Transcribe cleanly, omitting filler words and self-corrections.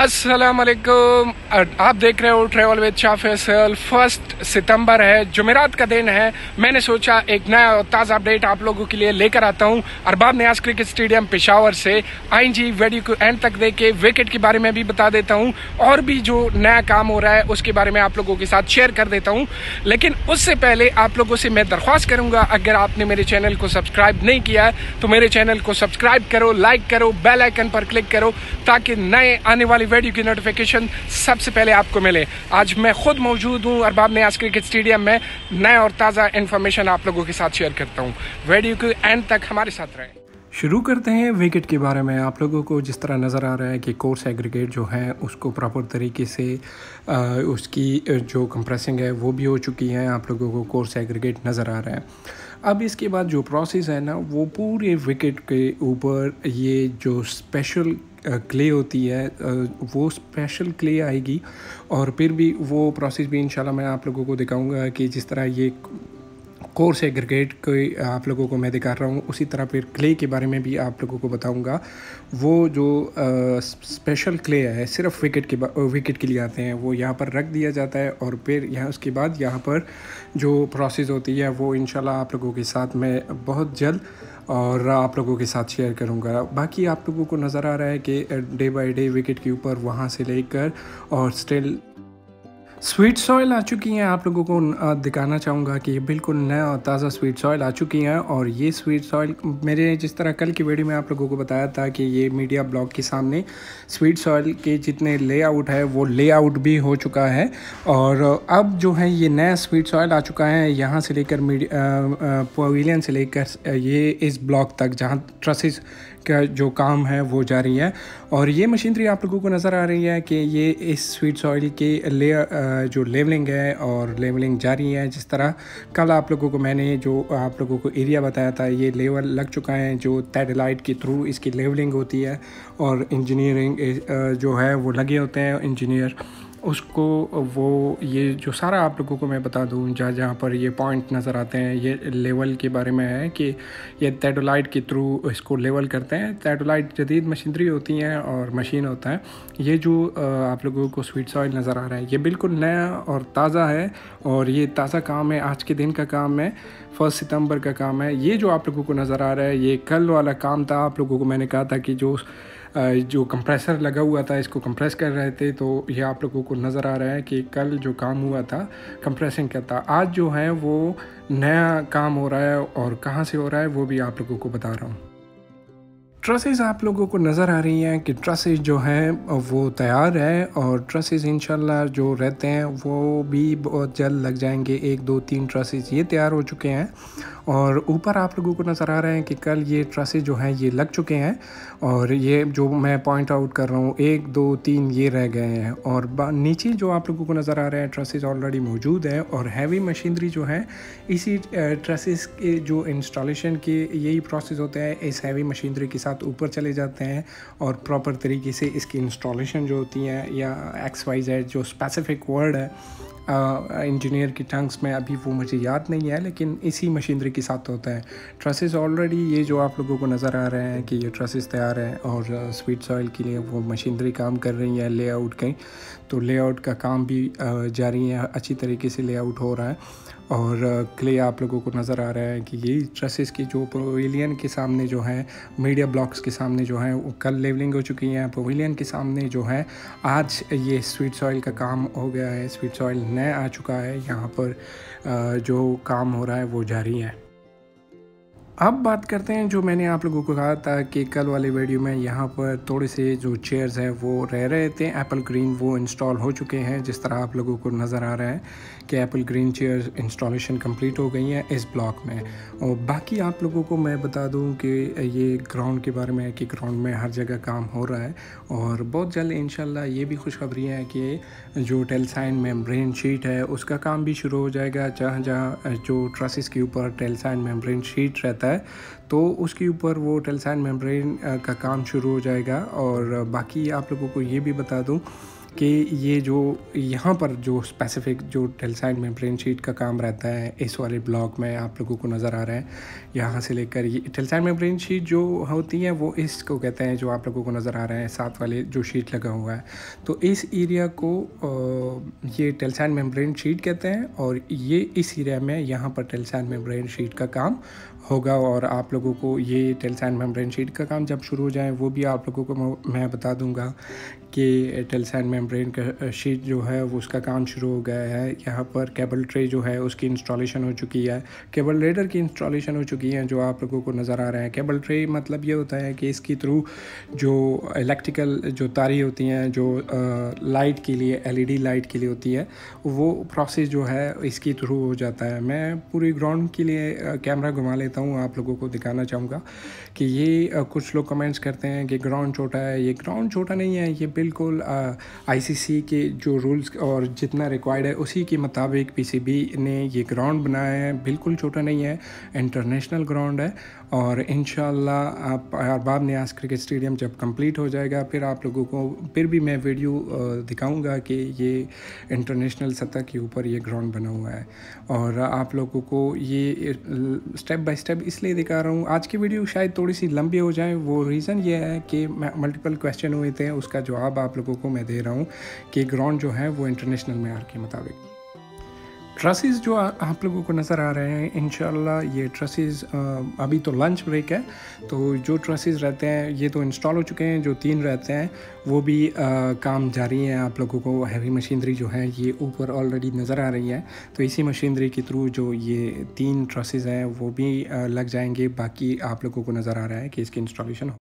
अस्सलाम वालेकुम। आप देख रहे हो ट्रैवल विद शाह फैसल। 1 सितंबर है, जुमेरात का दिन है। मैंने सोचा एक नया और ताज़ा अपडेट आप लोगों के लिए लेकर आता हूं। अरबाब नियाज क्रिकेट स्टेडियम पेशावर से आई जी वीडियो को एंड तक देख के विकेट के बारे में भी बता देता हूं और भी जो नया काम हो रहा है उसके बारे में आप लोगों के साथ शेयर कर देता हूं। लेकिन उससे पहले आप लोगों से मैं दरख्वास्त करूंगा, अगर आपने मेरे चैनल को सब्सक्राइब नहीं किया है तो मेरे चैनल को सब्सक्राइब करो, लाइक करो, बेल आइकन पर क्लिक करो ताकि नए आने वाली वीडियो की नोटिफिकेशन सबसे पहले आपको मिले। आज मैं खुद मौजूद हूं अरबाब नियाज क्रिकेट स्टेडियम में। नया और ताज़ा इन्फॉर्मेशन आप लोगों के साथ शेयर करता हूं। वीडियो के एंड तक हमारे साथ रहें। शुरू करते हैं विकेट के बारे में। आप लोगों को जिस तरह नज़र आ रहा है कि कोर्स एग्रीगेट जो है उसको प्रॉपर तरीके से उसकी जो कंप्रेसिंग है वो भी हो चुकी है। आप लोगों को कोर्स एग्रीगेट नज़र आ रहा है। अब इसके बाद जो प्रोसेस है ना, वो पूरे विकेट के ऊपर ये जो स्पेशल क्ले होती है वो स्पेशल क्ले आएगी और फिर भी वो प्रोसेस भी इंशाल्लाह मैं आप लोगों को दिखाऊंगा कि जिस तरह ये कोर्स एग्रीगेट को आप लोगों को मैं दिखा रहा हूँ उसी तरह फिर क्ले के बारे में भी आप लोगों को बताऊंगा। वो जो स्पेशल क्ले है सिर्फ विकेट के लिए आते हैं, वो यहाँ पर रख दिया जाता है और फिर यहाँ उसके बाद यहाँ पर जो प्रोसेस होती है वो इंशाल्लाह आप लोगों के साथ मैं बहुत जल्द और आप लोगों के साथ शेयर करूंगा। बाकी आप लोगों को नज़र आ रहा है कि डे बाय डे विकेट के ऊपर वहाँ से लेकर और स्टिल स्वीट सॉइल आ चुकी हैं। आप लोगों को दिखाना चाहूँगा कि ये बिल्कुल नया और ताज़ा स्वीट सॉइल आ चुकी हैं। और ये स्वीट सॉइल मेरे जिस तरह कल की वीडियो में आप लोगों को बताया था कि ये मीडिया ब्लॉक के सामने स्वीट सॉइल के जितने लेआउट है वो लेआउट भी हो चुका है। और अब जो है ये नया स्वीट सॉइल आ चुका है यहाँ से लेकर पवेलियन से लेकर ये इस ब्लॉक तक जहाँ ट्रसेस का जो काम है वो जारी है। और ये मशीनरी आप लोगों को नज़र आ रही है कि ये इस स्वीट सॉइल के जो लेवलिंग है और लेवलिंग जारी है। जिस तरह कल आप लोगों को मैंने जो आप लोगों को एरिया बताया था, ये लेवल लग चुका है जो टेडलाइट के थ्रू इसकी लेवलिंग होती है और इंजीनियरिंग जो है वो लगे होते हैं इंजीनियर उसको। वो ये जो सारा आप लोगों को मैं बता दूं जहाँ पर ये पॉइंट नज़र आते हैं ये लेवल के बारे में है कि ये टेडोलाइट के थ्रू इसको लेवल करते हैं। टेडोलाइट जदीद मशीनरी होती हैं और मशीन होता है। ये जो आप लोगों को स्वीट सॉइल नज़र आ रहा है ये बिल्कुल नया और ताज़ा है और ये ताज़ा काम है, आज के दिन का काम है, 1 सितंबर का काम है। ये जो आप लोगों को नज़र आ रहा है ये कल वाला काम था। आप लोगों को मैंने कहा था कि जो कंप्रेसर लगा हुआ था इसको कंप्रेस कर रहे थे, तो ये आप लोगों को नज़र आ रहा है कि कल जो काम हुआ था कंप्रेसिंग का था। आज जो है वो नया काम हो रहा है और कहाँ से हो रहा है वो भी आप लोगों को बता रहा हूँ। ट्रसेस आप लोगों को नज़र आ रही हैं कि ट्रसेस जो हैं वो तैयार है और ट्रसेस इंशाल्लाह जो रहते हैं वो भी बहुत जल्द लग जाएंगे। 1 2 3 ट्रसेस ये तैयार हो चुके हैं और ऊपर आप लोगों को नज़र आ रहा है कि कल ये ट्रसेस जो हैं ये लग चुके हैं और ये जो मैं पॉइंट आउट कर रहा हूँ 1 2 3 ये रह गए हैं। और नीचे जो आप लोगों को नज़र आ रहे हैं ट्रसेस ऑलरेडी मौजूद है और हैवी मशीनरी जो है इसी ट्रसेस के जो इंस्टॉलेशन के यही प्रोसेस होता है, इस हैवी मशीनरी के साथ ऊपर चले जाते हैं और प्रॉपर तरीके से इसकी इंस्टॉलेशन जो होती है या XYZ जो स्पेसिफिक वर्ड है इंजीनियर की टंग्स में अभी वो मुझे याद नहीं है, लेकिन इसी मशीनरी के साथ होता है। ट्रसेस ऑलरेडी ये जो आप लोगों को नज़र आ रहे हैं कि ये ट्रसेस तैयार हैं और स्वीट सॉइल के लिए वो मशीनरी काम कर रही है लेआउट कहीं, तो लेआउट का काम भी जारी है, अच्छी तरीके से लेआउट हो रहा है। और क्ले आप लोगों को नज़र आ रहा है कि ये ट्रसेस की जो पवेलियन के सामने जो है मीडिया ब्लॉक्स के सामने जो है वो कल लेवलिंग हो चुकी हैं। पवेलियन के सामने जो है आज ये स्वीट सॉइल का काम हो गया है, स्वीट सॉइल नया आ चुका है। यहाँ पर जो काम हो रहा है वो जारी है। अब बात करते हैं जो मैंने आप लोगों को कहा था कि कल वाले वीडियो में यहाँ पर थोड़े से जो चेयर्स हैं वो रह रहे थे एप्पल ग्रीन, वो इंस्टॉल हो चुके हैं। जिस तरह आप लोगों को नज़र आ रहा है कि apple green chairs installation complete हो गई हैं इस ब्लॉक में। और बाकी आप लोगों को मैं बता दूं कि ये ग्राउंड के बारे में है कि ग्राउंड में हर जगह काम हो रहा है और बहुत जल्द इंशाल्लाह ये भी खुशखबरी है कि जो टेलसाइन मेम्ब्रेन शीट है उसका काम भी शुरू हो जाएगा। जहाँ जहाँ जो ट्रसेस के ऊपर टेलसाइन मेम्ब्रेन शीट रहता है तो उसके ऊपर वो टेलसाइन मेम्ब्रेन का काम शुरू हो जाएगा। और बाकी आप लोगों को ये भी बता दूं कि ये जो यहाँ पर जो स्पेसिफिक जो टेलसाइड मेम्ब्रेन शीट का काम रहता है इस वाले ब्लॉक में आप लोगों को नज़र आ रहा है, यहाँ से लेकर ये टेलसाइड मेम्ब्रेन शीट जो होती है वो इसको कहते हैं, जो आप लोगों को नज़र आ रहा है साथ वाले जो शीट लगा हुआ है, तो इस एरिया को ये टेलसाइड मेम्ब्रेन शीट कहते हैं। और ये इस एरिया में यहाँ पर टेलसाइड मेम्ब्रेन शीट का काम होगा। और आप लोगों को ये टेलसाइड मेम्ब्रेन शीट का काम जब शुरू हो जाए वो भी आप लोगों को मैं बता दूंगा कि टेलसाइड मेम्ब्रेन का शीट जो है वो उसका काम शुरू हो गया है। यहाँ पर केबल ट्रे जो है उसकी इंस्टॉलेशन हो चुकी है, केबल रेडर की इंस्टॉलेशन हो चुकी है जो आप लोगों को नज़र आ रहा है। केबल ट्रे मतलब ये होता है कि इसकी थ्रू जो इलेक्ट्रिकल जो तारी होती हैं जो लाइट के लिए, एलईडी लाइट के लिए होती है, वो प्रोसेस जो है इसकी थ्रू हो जाता है। मैं पूरी ग्राउंड के लिए कैमरा घुमा लेता हूँ, आप लोगों को दिखाना चाहूँगा कि ये कुछ लोग कमेंट्स करते हैं कि ग्राउंड छोटा है। ये ग्राउंड छोटा नहीं है, ये बिल्कुल आईसीसी के जो रूल्स और जितना रिक्वायर्ड है उसी के मुताबिक पीसीबी ने ये ग्राउंड बनाया है। बिल्कुल छोटा नहीं है, इंटरनेशनल ग्राउंड है। और इंशाल्लाह आप अरबाब नियाज़ क्रिकेट स्टेडियम जब कंप्लीट हो जाएगा फिर आप लोगों को फिर भी मैं वीडियो दिखाऊंगा कि ये इंटरनेशनल सतह के ऊपर ये ग्राउंड बना हुआ है। और आप लोगों को ये स्टेप बाय स्टेप इसलिए दिखा रहा हूँ। आज की वीडियो शायद थोड़ी सी लंबी हो जाए, वो रीज़न ये है कि मल्टीपल क्वेश्चन हुए थे, उसका जवाब आप लोगों को मैं दे रहा हूँ कि ग्राउंड जो है वो इंटरनेशनल मेयार के मुताबिक। ट्रसेस जो आप लोगों को नज़र आ रहे हैं, इंशाल्लाह ये ट्रसेस अभी तो लंच ब्रेक है, तो जो ट्रसेस रहते हैं ये तो इंस्टॉल हो चुके हैं। जो 3 रहते हैं वो भी काम जारी है। आप लोगों को हैवी मशीनरी जो है ये ऊपर ऑलरेडी नज़र आ रही है, तो इसी मशीनरी के थ्रू जो ये 3 ट्रसेस हैं वो भी लग जाएंगे। बाकी आप लोगों को नज़र आ रहा है कि इसकी इंस्टॉलेशन